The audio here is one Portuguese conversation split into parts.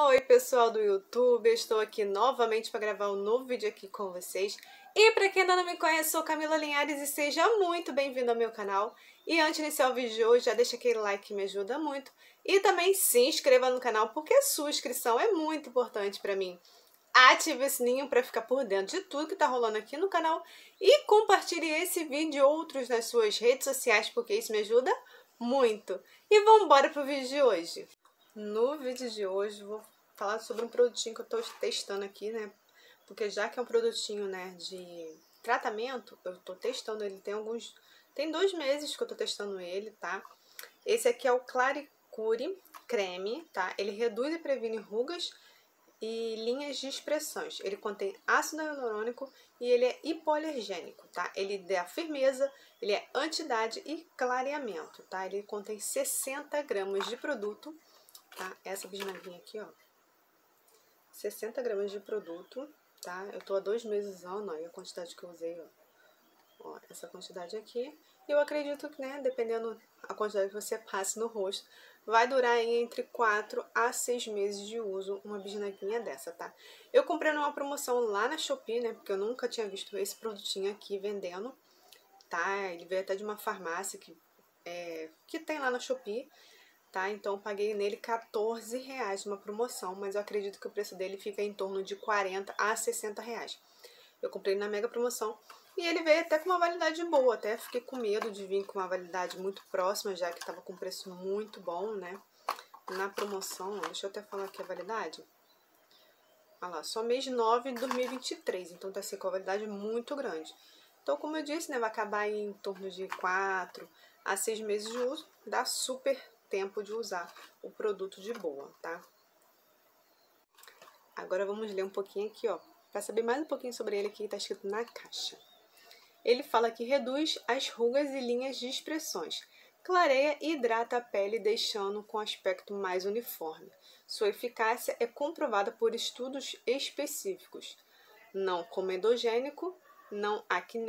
Oi pessoal do YouTube, eu estou aqui novamente para gravar um novo vídeo aqui com vocês. E para quem ainda não me conhece, sou Camila Linhares e seja muito bem-vindo ao meu canal. E antes de iniciar o vídeo de hoje, já deixa aquele like que me ajuda muito. E também se inscreva no canal, porque a sua inscrição é muito importante para mim. Ative o sininho para ficar por dentro de tudo que está rolando aqui no canal. E compartilhe esse vídeo e outros nas suas redes sociais, porque isso me ajuda muito. E vamos embora para o vídeo de hoje. No vídeo de hoje vou falar sobre um produtinho que eu tô testando aqui, né? Porque já que é um produtinho, né, de tratamento, eu tô testando ele tem 2 meses que eu tô testando ele, tá? Esse aqui é o Claricure Creme, tá? Ele reduz e previne rugas e linhas de expressões. Ele contém ácido hialurônico e ele é hipoalergênico, tá? Ele dá firmeza, ele é anti-idade e clareamento, tá? Ele contém 60 gramas de produto. Tá? Essa bisnaguinha aqui, ó, 60 gramas de produto, tá? Eu tô há 2 meses usando, ó, e a quantidade que eu usei, ó, essa quantidade aqui. E eu acredito que, né, dependendo a quantidade que você passe no rosto, vai durar aí entre 4 a 6 meses de uso uma bisnaguinha dessa, tá? Eu comprei numa promoção lá na Shopee, né, porque eu nunca tinha visto esse produtinho aqui vendendo, tá? Ele veio até de uma farmácia que tem lá na Shopee. Tá? Então eu paguei nele R$14 numa promoção, mas eu acredito que o preço dele fica em torno de 40 a 60 reais. Eu comprei na mega promoção e ele veio até com uma validade boa, até fiquei com medo de vir com uma validade muito próxima, já que estava com preço muito bom, né? Na promoção, deixa eu até falar aqui a validade. Olha lá, só mês 9 de 2023, então tá assim com a validade muito grande. Então, como eu disse, né, vai acabar em torno de 4 a 6 meses de uso, dá super tempo de usar o produto de boa, tá? Agora vamos ler um pouquinho aqui, ó, para saber mais um pouquinho sobre ele, que tá escrito na caixa. Ele fala que reduz as rugas e linhas de expressões, clareia e hidrata a pele, deixando com aspecto mais uniforme. Sua eficácia é comprovada por estudos específicos. Não comedogênico, não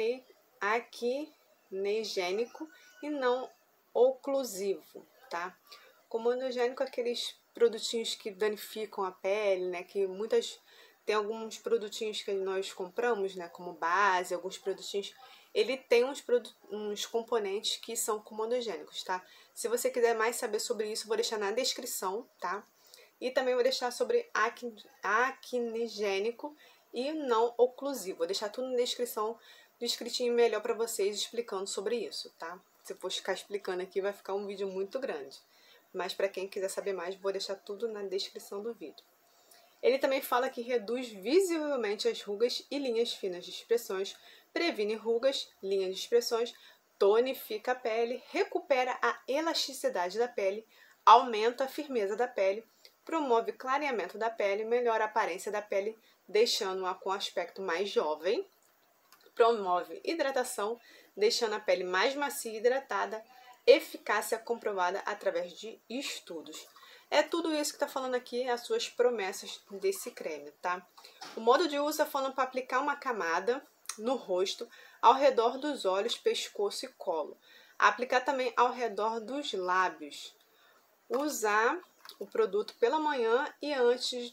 acnegênico e não oclusivo, tá? Comedogênico é aqueles produtinhos que danificam a pele, né? Tem alguns produtinhos que nós compramos, né? Como base, alguns produtinhos. Ele tem uns componentes que são comedogênicos, tá? Se você quiser mais saber sobre isso, vou deixar na descrição, tá? E também vou deixar sobre acnegênico e não oclusivo. Vou deixar tudo na descrição, descritinho melhor para vocês, explicando sobre isso, tá? Se eu for ficar explicando aqui, vai ficar um vídeo muito grande. Mas para quem quiser saber mais, vou deixar tudo na descrição do vídeo. Ele também fala que reduz visivelmente as rugas e linhas finas de expressões, previne rugas, linhas de expressões, tonifica a pele, recupera a elasticidade da pele, aumenta a firmeza da pele, promove clareamento da pele, melhora a aparência da pele, deixando-a com aspecto mais jovem, promove hidratação, deixando a pele mais macia e hidratada, eficácia comprovada através de estudos. É tudo isso que está falando aqui, as suas promessas desse creme, tá? O modo de uso está falando para aplicar uma camada no rosto, ao redor dos olhos, pescoço e colo. Aplicar também ao redor dos lábios. Usar o produto pela manhã e antes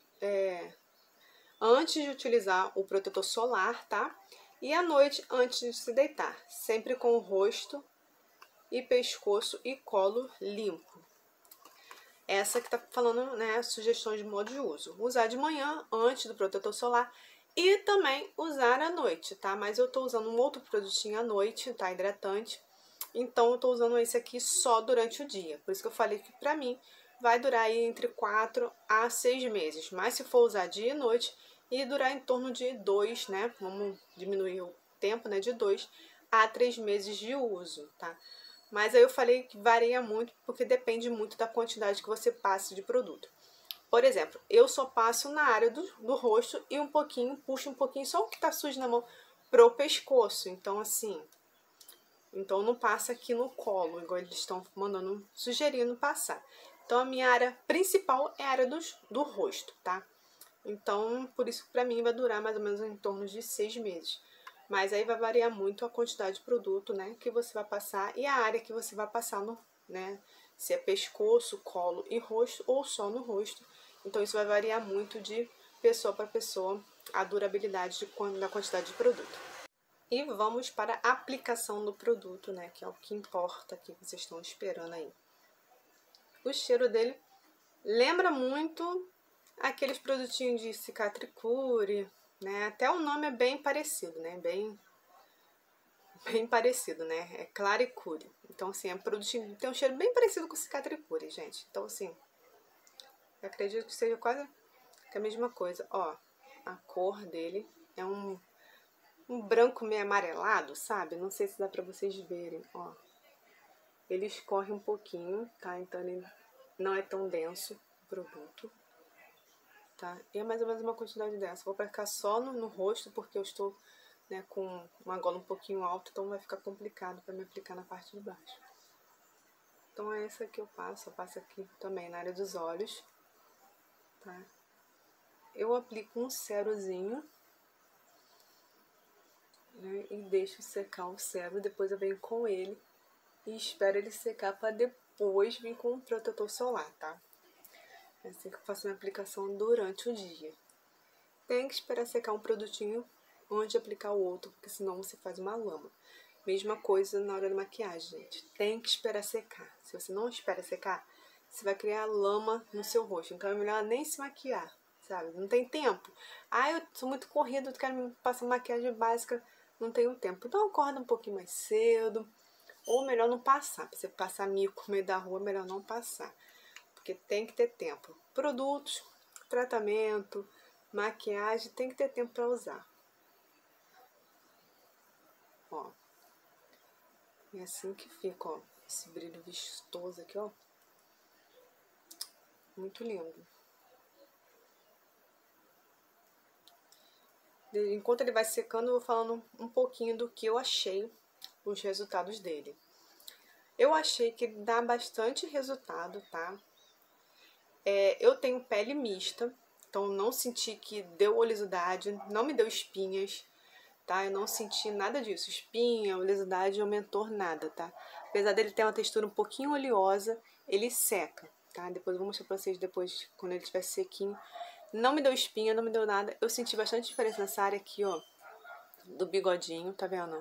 de utilizar o protetor solar, tá? E à noite, antes de se deitar, sempre com o rosto e pescoço e colo limpo. Essa que tá falando, né, sugestões de modo de uso. Usar de manhã, antes do protetor solar, e também usar à noite, tá? Mas eu tô usando um outro produtinho à noite, tá? Hidratante. Então, eu tô usando esse aqui só durante o dia. Por isso que eu falei que pra mim vai durar aí entre 4 a 6 meses. Mas se for usar dia e noite, e durar em torno de 2, né? Vamos diminuir o tempo, né? De 2 a 3 meses de uso, tá? Mas aí eu falei que varia muito, porque depende muito da quantidade que você passe de produto. Por exemplo, eu só passo na área do rosto e um pouquinho, puxo um pouquinho, só o que tá sujo na mão, pro pescoço. Então, assim, então não passa aqui no colo, igual eles estão sugerindo passar. Então, a minha área principal é a área do rosto, tá? Então, por isso, pra mim, vai durar mais ou menos em torno de 6 meses. Mas aí vai variar muito a quantidade de produto, né, que você vai passar e a área que você vai passar no, né, se é pescoço, colo e rosto ou só no rosto. Então isso vai variar muito de pessoa para pessoa, a durabilidade da quantidade de produto. E vamos para a aplicação do produto, né, que é o que importa, que vocês estão esperando aí. O cheiro dele lembra muito aqueles produtinhos de Cicatricure, né, até o nome é bem parecido, né, bem parecido, né, é Claricure. Então, assim, é um produtinho, tem um cheiro bem parecido com o Cicatricure, gente. Então, assim, eu acredito que seja quase a mesma coisa. Ó, a cor dele é um branco meio amarelado, sabe? Não sei se dá pra vocês verem, ó. Ele escorre um pouquinho, tá? Então ele não é tão denso o produto, tá? E é mais ou menos uma quantidade dessa. Vou aplicar só no rosto, porque eu estou, né, com uma gola um pouquinho alta, então vai ficar complicado pra me aplicar na parte de baixo. Então é essa que eu passo aqui também na área dos olhos, tá? Eu aplico um cerozinho, né, e deixo secar o cero, depois eu venho com ele e espero ele secar para depois vir com o protetor solar, tá? É assim que eu faço a minha aplicação durante o dia. Tem que esperar secar um produtinho antes de aplicar o outro, porque senão você faz uma lama. Mesma coisa na hora da maquiagem, gente. Tem que esperar secar. Se você não espera secar, você vai criar lama no seu rosto. Então é melhor nem se maquiar, sabe? Não tem tempo. Ah, eu sou muito corrida, quero passar maquiagem básica, não tenho tempo. Então acorda um pouquinho mais cedo. Ou melhor não passar. Pra você passar mico no meio da rua, melhor não passar. Porque tem que ter tempo. Produtos, tratamento, maquiagem, tem que ter tempo para usar. Ó. É assim que fica, ó. Esse brilho vistoso aqui, ó. Muito lindo. Enquanto ele vai secando, eu vou falando um pouquinho do que eu achei, os resultados dele. Eu achei que ele dá bastante resultado, tá? Eu tenho pele mista, então não senti que deu oleosidade, não me deu espinhas, tá? Eu não senti nada disso, espinha, oleosidade, aumentou nada, tá? Apesar dele ter uma textura um pouquinho oleosa, ele seca, tá? Depois eu vou mostrar pra vocês depois, quando ele estiver sequinho. Não me deu espinha, não me deu nada. Eu senti bastante diferença nessa área aqui, ó, do bigodinho, tá vendo?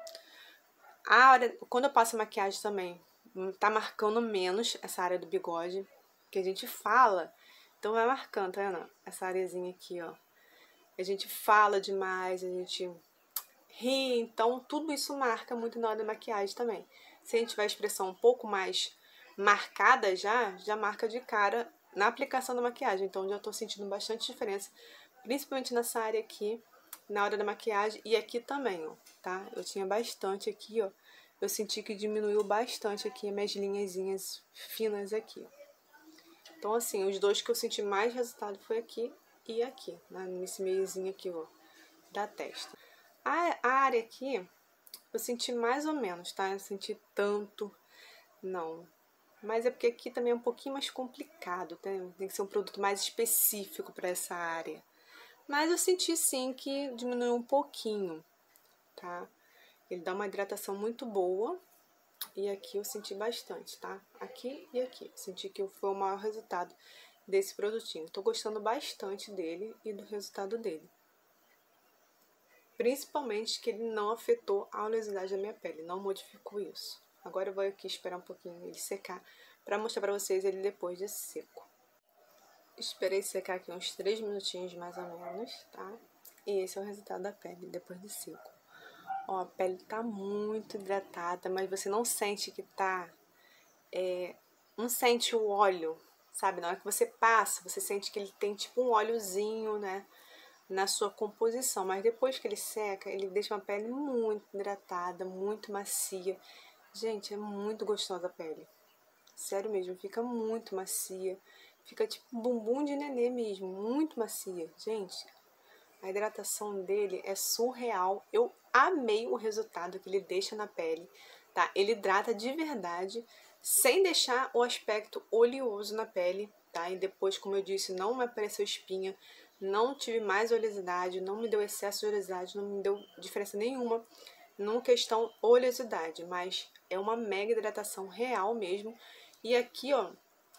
A área, quando eu passo maquiagem também, tá marcando menos essa área do bigode, que a gente fala, então vai marcando, tá vendo? Essa areazinha aqui, ó. A gente fala demais, a gente ri, então tudo isso marca muito na hora da maquiagem também. Se a gente tiver a expressão um pouco mais marcada já marca de cara na aplicação da maquiagem. Então já tô sentindo bastante diferença, principalmente nessa área aqui, na hora da maquiagem e aqui também, ó, tá? Eu tinha bastante aqui, ó. Eu senti que diminuiu bastante aqui as minhas linhazinhas finas aqui. Então, assim, os dois que eu senti mais resultado foi aqui e aqui, né? Nesse meiozinho aqui, ó, da testa. A área aqui, eu senti mais ou menos, tá? Eu senti tanto, não. Mas é porque aqui também é um pouquinho mais complicado, tá? Tem que ser um produto mais específico para essa área. Mas eu senti sim que diminuiu um pouquinho, tá? Ele dá uma hidratação muito boa. E aqui eu senti bastante, tá? Aqui e aqui. Senti que foi o maior resultado desse produtinho. Tô gostando bastante dele e do resultado dele. Principalmente que ele não afetou a oleosidade da minha pele, não modificou isso. Agora eu vou aqui esperar um pouquinho ele secar pra mostrar pra vocês ele depois de seco. Esperei secar aqui uns 3 minutinhos mais ou menos, tá? E esse é o resultado da pele depois de seco. Ó, a pele tá muito hidratada, mas você não sente que tá... não sente o óleo, sabe? Na hora que você passa, você sente que ele tem tipo um óleozinho, né? Na sua composição. Mas depois que ele seca, ele deixa uma pele muito hidratada, muito macia. Gente, é muito gostosa a pele. Sério mesmo, fica muito macia. Fica tipo bumbum de nenê mesmo, muito macia. Gente, a hidratação dele é surreal. Eu amei o resultado que ele deixa na pele, tá? Ele hidrata de verdade, sem deixar o aspecto oleoso na pele, tá? E depois, como eu disse, não me apareceu espinha, não tive mais oleosidade, não me deu excesso de oleosidade, não me deu diferença nenhuma numa questão oleosidade, mas é uma mega hidratação real mesmo. E aqui, ó,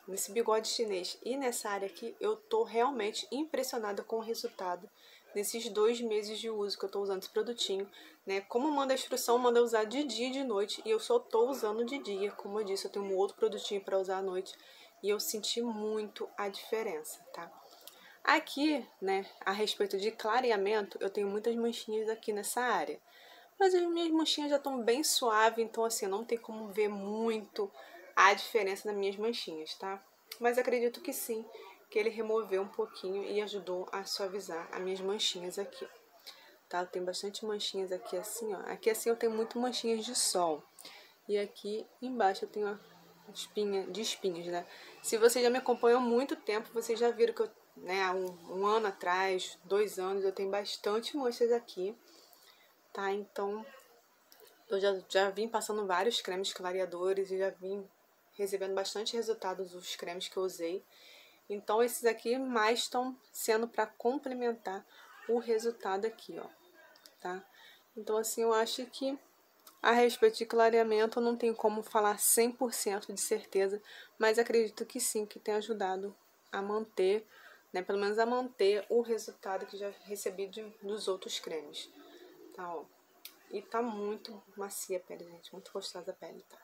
nesse bigode chinês e nessa área aqui, eu tô realmente impressionada com o resultado nesses 2 meses de uso que eu tô usando esse produtinho, né? Como manda a instrução, manda usar de dia e de noite, e eu só tô usando de dia. Como eu disse, eu tenho um outro produtinho para usar à noite, e eu senti muito a diferença, tá? Aqui, né, a respeito de clareamento, eu tenho muitas manchinhas aqui nessa área. Mas as minhas manchinhas já estão bem suaves, então assim, não tem como ver muito a diferença nas minhas manchinhas, tá? Mas acredito que sim, que ele removeu um pouquinho e ajudou a suavizar as minhas manchinhas aqui, tá? Eu tenho bastante manchinhas aqui assim, ó. Aqui assim eu tenho muito manchinhas de sol. E aqui embaixo eu tenho espinhas, né? Se vocês já me acompanham há muito tempo, vocês já viram que eu, né, há um ano atrás, 2 anos, eu tenho bastante manchas aqui, tá? Então, eu já vim passando vários cremes clareadores e já vim recebendo bastante resultados dos cremes que eu usei. Então, esses aqui mais estão sendo para complementar o resultado aqui, ó, tá? Então, assim, eu acho que a respeito de clareamento eu não tenho como falar 100% de certeza, mas acredito que sim, que tem ajudado a manter, né, pelo menos a manter o resultado que já recebi dos outros cremes, tá, ó. E tá muito macia a pele, gente, muito gostosa a pele, tá?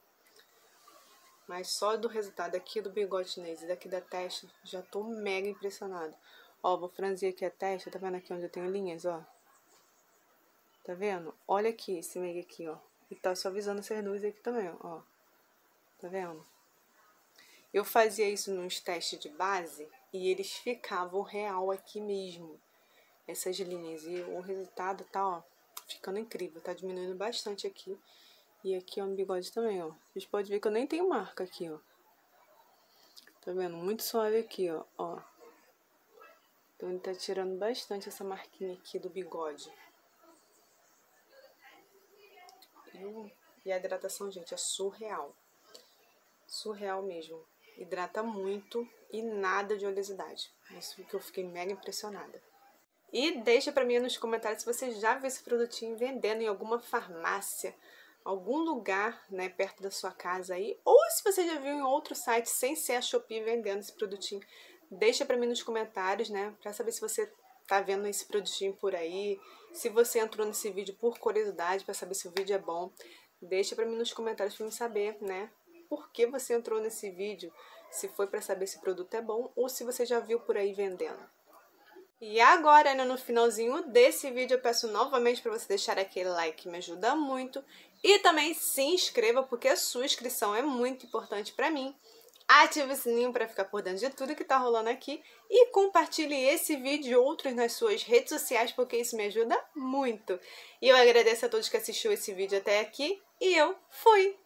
Mas só do resultado aqui do bigode chinês e daqui da testa, já tô mega impressionada. Ó, vou franzir aqui a testa, tá vendo aqui onde eu tenho linhas, ó? Tá vendo? Olha aqui, esse meio aqui, ó. E tá suavizando essas duas aqui também, ó. Tá vendo? Eu fazia isso nos testes de base e eles ficavam real aqui mesmo. Essas linhas. E o resultado tá, ó, ficando incrível. Tá diminuindo bastante aqui. E aqui, ó, no bigode também, ó. Vocês podem ver que eu nem tenho marca aqui, ó. Tá vendo? Muito suave aqui, ó. Ó. Então ele tá tirando bastante essa marquinha aqui do bigode. E a hidratação, gente, é surreal. Surreal mesmo. Hidrata muito e nada de oleosidade. Isso que eu fiquei mega impressionada. E deixa pra mim nos comentários se você já viu esse produtinho vendendo em alguma farmácia, algum lugar, né, perto da sua casa aí, ou se você já viu em outro site sem ser a Shopee vendendo esse produtinho. Deixa pra mim nos comentários, né, pra saber se você tá vendo esse produtinho por aí, se você entrou nesse vídeo por curiosidade, pra saber se o vídeo é bom. Deixa pra mim nos comentários pra eu saber, né, por que você entrou nesse vídeo, se foi pra saber se o produto é bom ou se você já viu por aí vendendo. E agora, né, no finalzinho desse vídeo, eu peço novamente para você deixar aquele like que me ajuda muito. E também se inscreva, porque a sua inscrição é muito importante para mim. Ative o sininho para ficar por dentro de tudo que tá rolando aqui. E compartilhe esse vídeo e outros nas suas redes sociais, porque isso me ajuda muito. E eu agradeço a todos que assistiu esse vídeo até aqui. E eu fui!